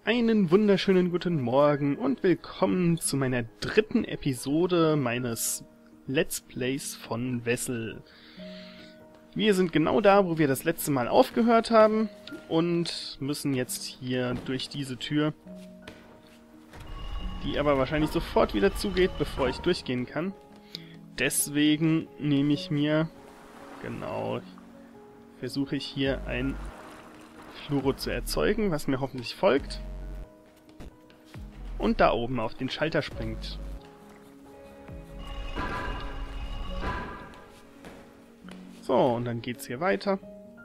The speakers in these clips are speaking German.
Einen wunderschönen guten Morgen und willkommen zu meiner dritten Episode meines Let's Plays von Wessel. Wir sind genau da, wo wir das letzte Mal aufgehört haben und müssen jetzt hier durch diese Tür, die aber wahrscheinlich sofort wieder zugeht, bevor ich durchgehen kann. Deswegen nehme ich mir, versuche ich hier ein Fluoro zu erzeugen, was mir hoffentlich folgt. Und da oben auf den Schalter springt. So, und dann geht's hier weiter.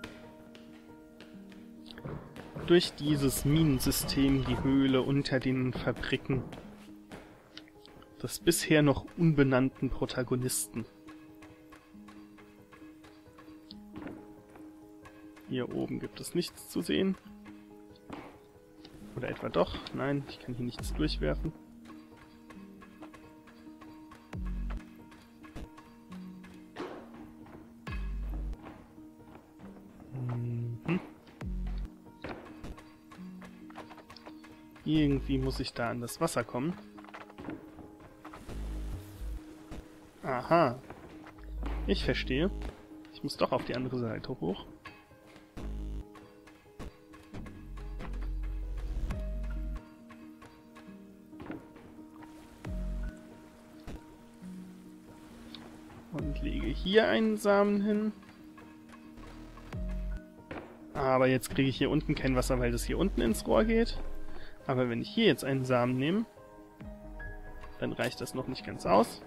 Durch dieses Minensystem, die Höhle unter den Fabriken des bisher noch unbenannten Protagonisten. Hier oben gibt es nichts zu sehen. Oder etwa doch? Nein, ich kann hier nichts durchwerfen. Irgendwie muss ich da an das Wasser kommen. Aha. Ich verstehe. Ich muss doch auf die andere Seite hoch. Und lege hier einen Samen hin. Aber jetzt kriege ich hier unten kein Wasser, weil das hier unten ins Rohr geht. Aber wenn ich hier jetzt einen Samen nehme, dann reicht das noch nicht ganz aus.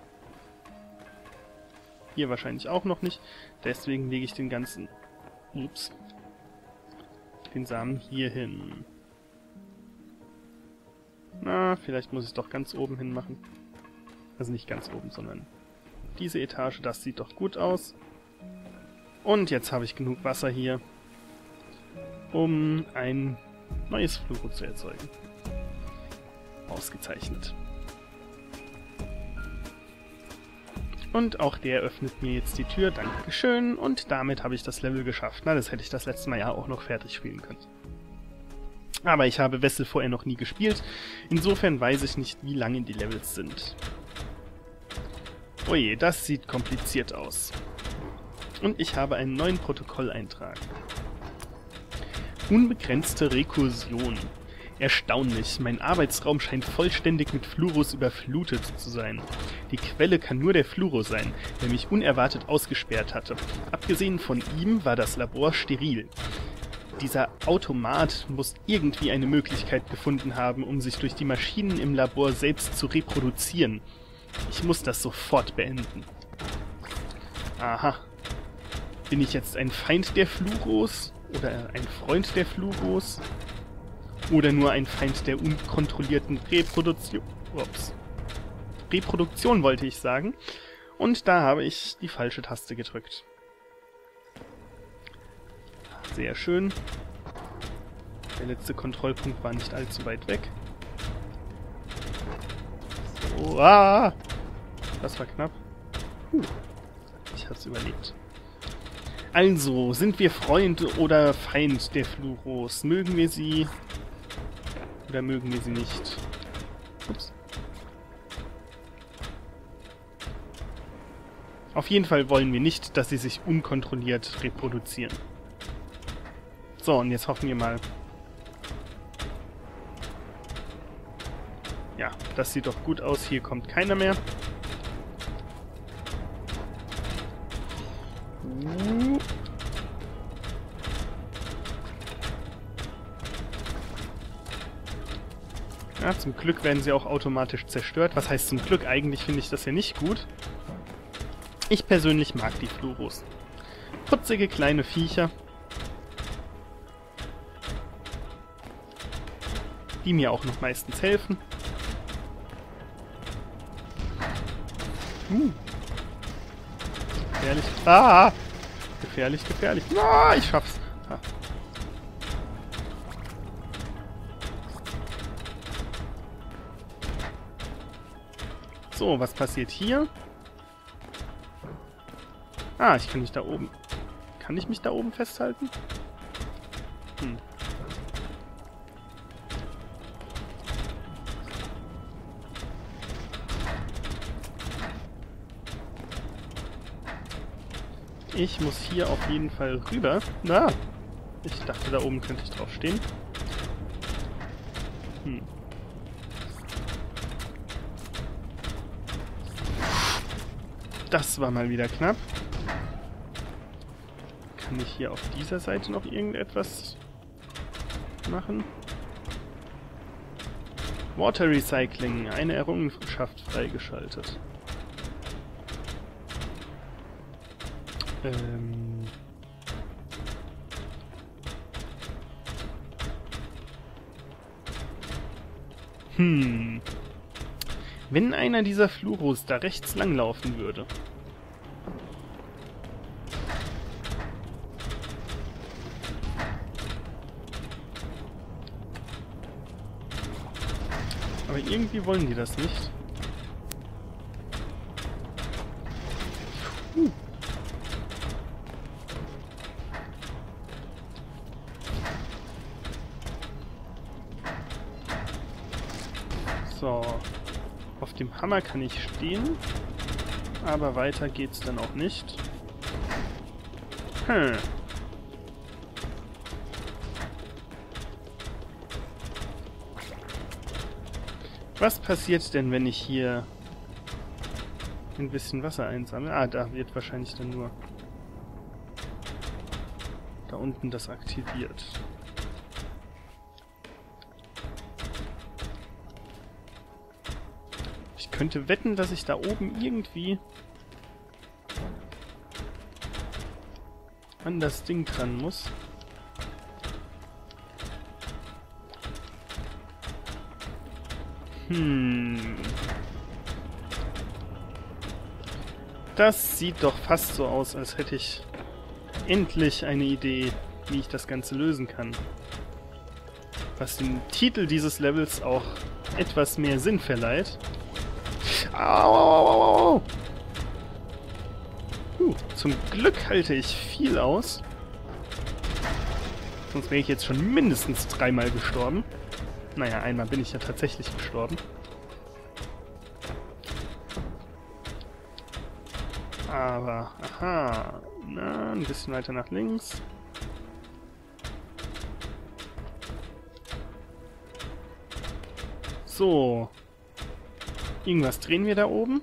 Hier wahrscheinlich auch noch nicht. Deswegen lege ich den ganzen... den Samen hier hin. Na, vielleicht muss ich es doch ganz oben hin machen. Also nicht ganz oben, sondern diese Etage. Das sieht doch gut aus. Und jetzt habe ich genug Wasser hier, um ein neues Fluoro zu erzeugen. Ausgezeichnet. Und auch der öffnet mir jetzt die Tür. Dankeschön. Und damit habe ich das Level geschafft. Na, das hätte ich das letzte Mal ja auch noch fertig spielen können. Aber ich habe Wessel vorher noch nie gespielt. Insofern weiß ich nicht, wie lange die Levels sind. Oje, das sieht kompliziert aus. Und ich habe einen neuen Protokolleintrag. Unbegrenzte Rekursion. Erstaunlich, mein Arbeitsraum scheint vollständig mit Fluoros überflutet zu sein. Die Quelle kann nur der Fluoro sein, der mich unerwartet ausgesperrt hatte. Abgesehen von ihm war das Labor steril. Dieser Automat muss irgendwie eine Möglichkeit gefunden haben, um sich durch die Maschinen im Labor selbst zu reproduzieren. Ich muss das sofort beenden. Aha. Bin ich jetzt ein Feind der Fluoros? Oder ein Freund der Fluoros? Oder nur ein Feind der unkontrollierten Reproduktion? Reproduktion wollte ich sagen. Und da habe ich die falsche Taste gedrückt. Sehr schön. Der letzte Kontrollpunkt war nicht allzu weit weg. So, das war knapp. Ich hab's überlebt. Also, sind wir Freund oder Feind der Fluoros? Mögen wir sie oder mögen wir sie nicht? Ups. Auf jeden Fall wollen wir nicht, dass sie sich unkontrolliert reproduzieren. So, und jetzt hoffen wir mal. Ja, das sieht doch gut aus. Hier kommt keiner mehr. Ja, zum Glück werden sie auch automatisch zerstört. Was heißt zum Glück? Eigentlich finde ich das ja nicht gut. Ich persönlich mag die Fluoros. Putzige kleine Viecher, die mir auch noch meistens helfen. Gefährlich. Gefährlich, gefährlich. Ich schaff's. So, was passiert hier? Ich kann mich da oben... Kann ich mich da oben festhalten? Ich muss hier auf jeden Fall rüber. Na, ich dachte, da oben könnte ich drauf stehen. Das war mal wieder knapp. Kann ich hier auf dieser Seite noch irgendetwas machen? Water Recycling, eine Errungenschaft freigeschaltet. Wenn einer dieser Fluros da rechts langlaufen würde. Aber irgendwie wollen die das nicht. So. Auf dem Hammer kann ich stehen. Aber weiter geht's dann auch nicht. Was passiert denn, wenn ich hier ein bisschen Wasser einsammle? Ah, da wird wahrscheinlich dann nur da unten das aktiviert. Ich könnte wetten, dass ich da oben irgendwie an das Ding dran muss. Das sieht doch fast so aus, als hätte ich endlich eine Idee, wie ich das Ganze lösen kann. Was dem Titel dieses Levels auch etwas mehr Sinn verleiht. Au! Zum Glück halte ich viel aus. Sonst wäre ich jetzt schon mindestens 3-mal gestorben. Naja, einmal bin ich ja tatsächlich gestorben. Aber, aha. Na, ein bisschen weiter nach links. So. Irgendwas drehen wir da oben.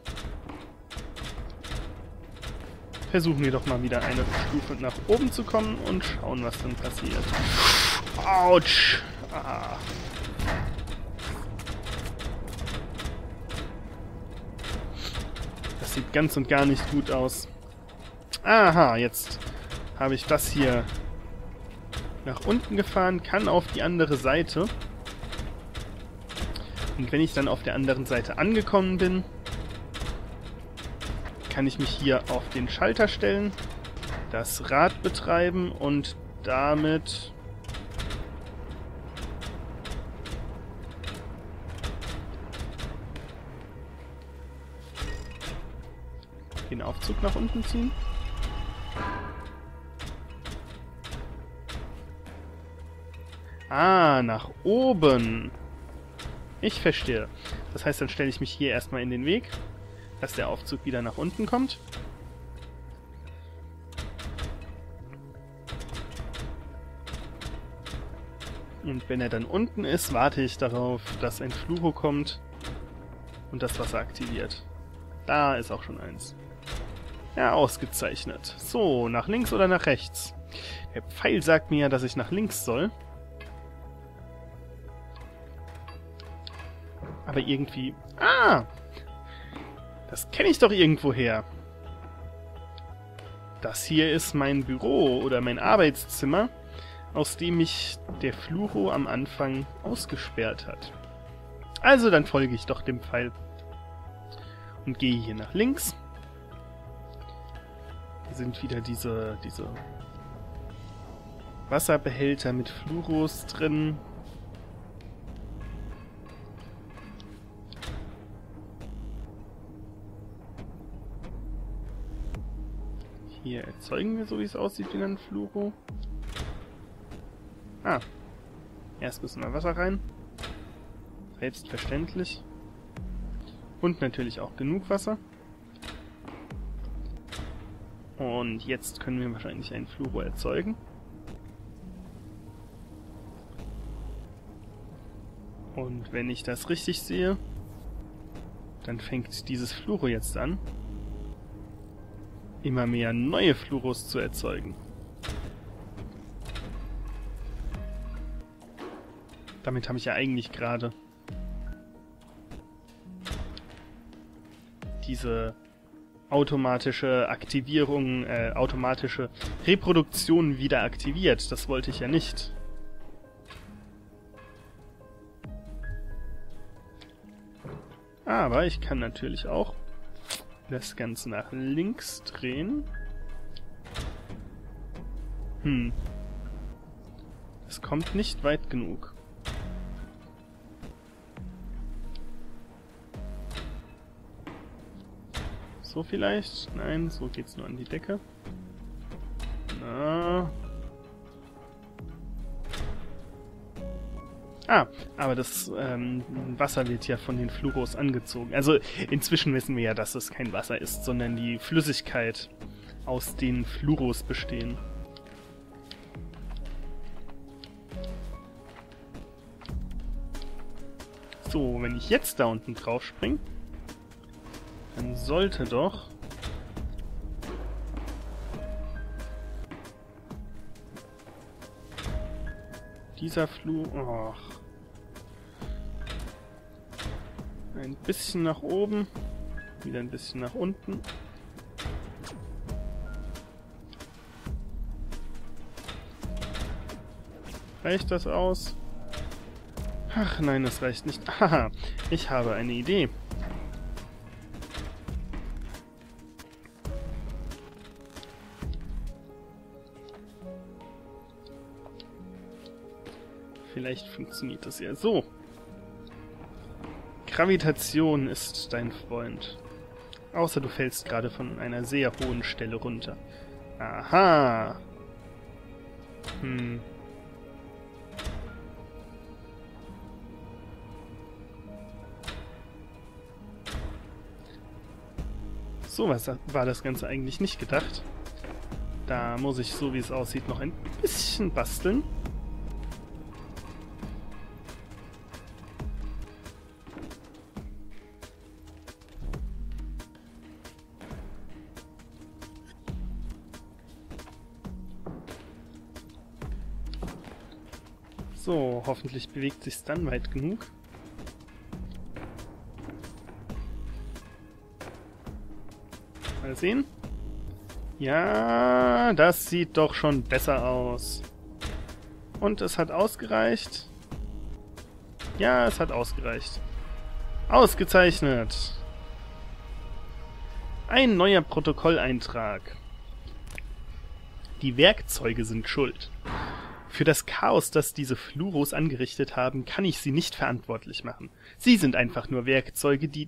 Versuchen wir doch mal wieder eine Stufe nach oben zu kommen und schauen, was dann passiert. Autsch! Ah. Das sieht ganz und gar nicht gut aus. Aha, jetzt habe ich das hier nach unten gefahren, kann auf die andere Seite. Und wenn ich dann auf der anderen Seite angekommen bin, kann ich mich hier auf den Schalter stellen, das Rad betreiben und damit den Aufzug nach unten ziehen. Ah, nach oben. Ich verstehe. Das heißt, dann stelle ich mich hier erstmal in den Weg, dass der Aufzug wieder nach unten kommt. Und wenn er dann unten ist, warte ich darauf, dass ein Fluro kommt und das Wasser aktiviert. Da ist auch schon eins. Ja, ausgezeichnet. So, nach links oder nach rechts? Der Pfeil sagt mir ja, dass ich nach links soll. Aber irgendwie... Ah! Das kenne ich doch irgendwo her. Das hier ist mein Büro oder mein Arbeitszimmer, aus dem mich der Fluro am Anfang ausgesperrt hat. Also dann folge ich doch dem Pfeil und gehe hier nach links. Hier sind wieder diese Wasserbehälter mit Fluros drin. Hier erzeugen wir, so wie es aussieht, wieder einen Fluro. Ah. Erst müssen wir Wasser rein. Selbstverständlich. Und natürlich auch genug Wasser. Und jetzt können wir wahrscheinlich einen Fluoro erzeugen. Und wenn ich das richtig sehe, dann fängt dieses Fluoro jetzt an, immer mehr neue Fluoros zu erzeugen. Damit habe ich ja eigentlich gerade diese automatische Aktivierung, automatische Reproduktion wieder aktiviert. Das wollte ich ja nicht. Aber ich kann natürlich auch das Ganze nach links drehen. Das kommt nicht weit genug. So vielleicht? Nein, so geht's nur an die Decke. Na. Aber das Wasser wird ja von den Fluoros angezogen. Also inzwischen wissen wir ja, dass es kein Wasser ist, sondern die Flüssigkeit, aus den Fluoros bestehen. So, wenn ich jetzt da unten drauf springe, dann sollte doch dieser Fluor... ein bisschen nach oben, wieder ein bisschen nach unten. Reicht das aus? Ach nein, das reicht nicht. Haha, ich habe eine Idee. Vielleicht funktioniert das ja so. Gravitation ist dein Freund. Außer du fällst gerade von einer sehr hohen Stelle runter. Aha. So was war das Ganze eigentlich nicht gedacht. Da muss ich, so wie es aussieht, noch ein bisschen basteln. So, hoffentlich bewegt sich's dann weit genug. Mal sehen. Ja, das sieht doch schon besser aus. Und es hat ausgereicht. Ja, es hat ausgereicht. Ausgezeichnet. Ein neuer Protokolleintrag. Die Werkzeuge sind schuld. Für das Chaos, das diese Fluoros angerichtet haben, kann ich sie nicht verantwortlich machen. Sie sind einfach nur Werkzeuge, die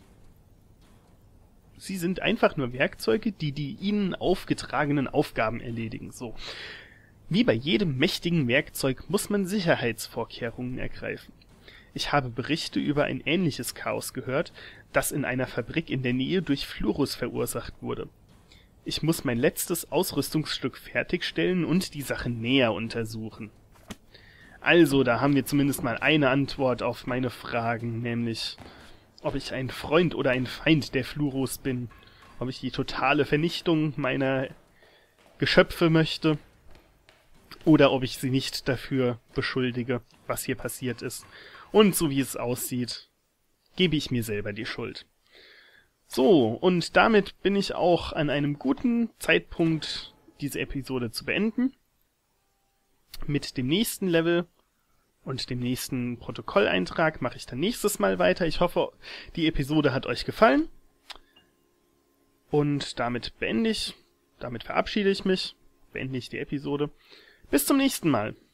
die ihnen aufgetragenen Aufgaben erledigen. So. Wie bei jedem mächtigen Werkzeug muss man Sicherheitsvorkehrungen ergreifen. Ich habe Berichte über ein ähnliches Chaos gehört, das in einer Fabrik in der Nähe durch Fluoros verursacht wurde. Ich muss mein letztes Ausrüstungsstück fertigstellen und die Sache näher untersuchen. Also, da haben wir zumindest mal eine Antwort auf meine Fragen, nämlich ob ich ein Freund oder ein Feind der Fluoros bin, ob ich die totale Vernichtung meiner Geschöpfe möchte oder ob ich sie nicht dafür beschuldige, was hier passiert ist. Und so wie es aussieht, gebe ich mir selber die Schuld. So, und damit bin ich auch an einem guten Zeitpunkt, diese Episode zu beenden. Mit dem nächsten Level und dem nächsten Protokolleintrag mache ich dann nächstes Mal weiter. Ich hoffe, die Episode hat euch gefallen. Und damit verabschiede ich mich, beende ich die Episode. Bis zum nächsten Mal.